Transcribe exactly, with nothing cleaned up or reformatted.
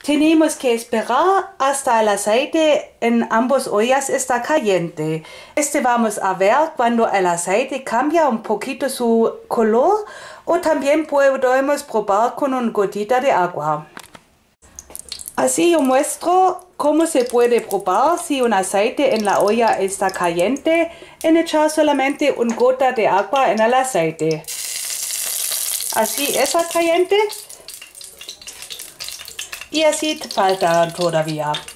Tenemos que esperar hasta el aceite en ambas ollas está caliente. Este vamos a ver cuando el aceite cambia un poquito su color, o también podemos probar con una gotita de agua. Así yo muestro cómo se puede probar si un aceite en la olla está caliente, en echar solamente una gota de agua en el aceite. Así está caliente. Y así falta todavía.